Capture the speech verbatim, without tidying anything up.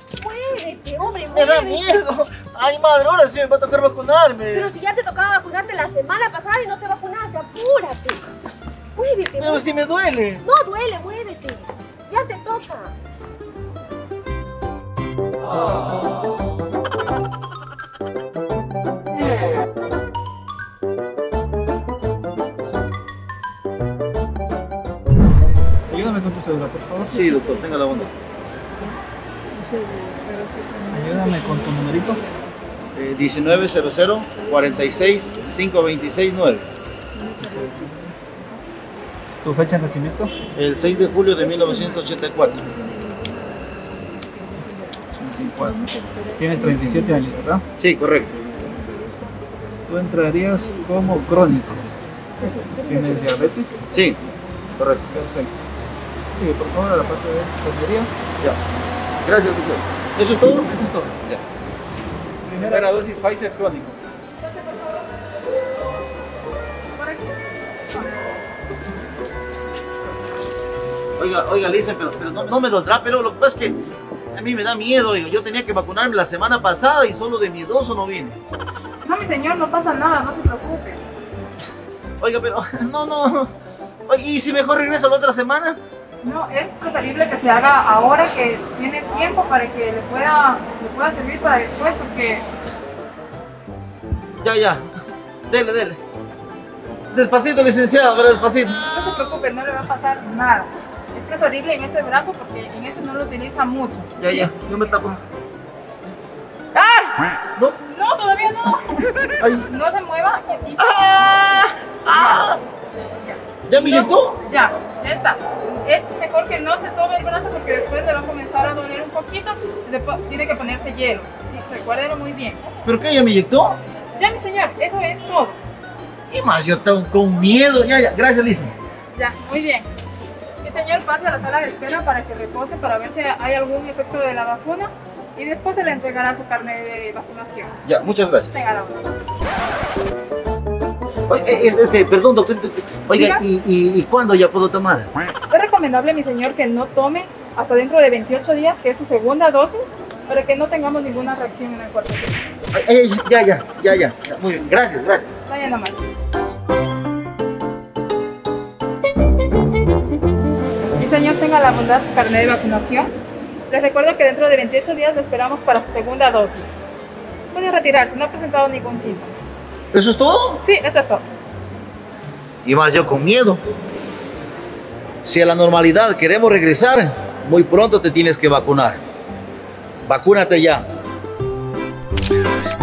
Muévete, hombre, Me da muévete. miedo. Ay, madre, ahora sí me va a tocar vacunarme. Pero si ya te tocaba vacunarte la semana pasada y no te vacunaste, apúrate. Muévete. Pero muévete. si me duele. No duele, muévete. Ya te toca. Ayúdame con tu celular, por favor. Sí, doctor, tenga la bondad. Ayúdame con tu numerito. Eh, diecinueve cero cero cuarenta y seis cinco veintiséis nueve. Tu fecha de nacimiento. El seis de julio de mil novecientos ochenta y cuatro. ochenta y cuatro. Tienes treinta y siete años, ¿verdad? Sí, correcto. Tú entrarías como crónico. ¿Tienes diabetes? Sí, correcto. Perfecto. Sí, por favor, a la parte de enfermería. Ya. Gracias, doctor. ¿Eso es todo? Eso es todo. Ya. Primera dosis Pfizer crónico. Oiga, oiga, Lisa, pero, pero no, no me doldrá, pero lo que pasa es que a mí me da miedo. Oiga. Yo tenía que vacunarme la semana pasada y solo de miedoso no vine. No, mi señor, no pasa nada, no se preocupe. Oiga, pero no, no. Oye, ¿y si mejor regreso la otra semana? No, es preferible que se haga ahora que tiene tiempo para que le pueda, le pueda servir para después, porque Ya, ya. Dele, dele. Despacito, licenciado, pero despacito. no se preocupe, no le va a pasar nada. Es preferible en este brazo porque en este no lo utiliza mucho. Ya, ya. Yo me tapo. ¡Ay! No. No, todavía no. Ay. No se mueva, quietito. ¡Ah! ¡Ah! ¿Ya me inyectó? Ya, ya está. Es mejor que no se sobe el brazo porque después le va a comenzar a doler un poquito. Se le po- tiene que ponerse hielo. Sí, recuérdelo muy bien. ¿Pero qué? ¿Ya me inyectó? Ya, mi señor, eso es todo. Y más, yo tengo con miedo. Ya, ya. Gracias, Lisa. Ya, muy bien. Mi señor, pase a la sala de espera para que repose, para ver si hay algún efecto de la vacuna y después se le entregará su carnet de vacunación. Ya, muchas gracias. Tenga la orden. Oye, este, este, perdón, doctor. Oiga, Diga. ¿y, y, y cuándo ya puedo tomar? Es recomendable, mi señor, que no tome hasta dentro de veintiocho días, que es su segunda dosis, para que no tengamos ninguna reacción en el cuerpo. Ay, ay, ya, ya, ya, ya. Ya, muy bien. Gracias, gracias. Vaya nomás. Mi señor, tenga la bondad su carnet de vacunación. Les recuerdo que dentro de veintiocho días lo esperamos para su segunda dosis. Puede retirarse, no ha presentado ningún síntoma. ¿Eso es todo? Sí, eso es todo. Y más yo con miedo. Si a la normalidad queremos regresar, muy pronto te tienes que vacunar. Vacúnate ya.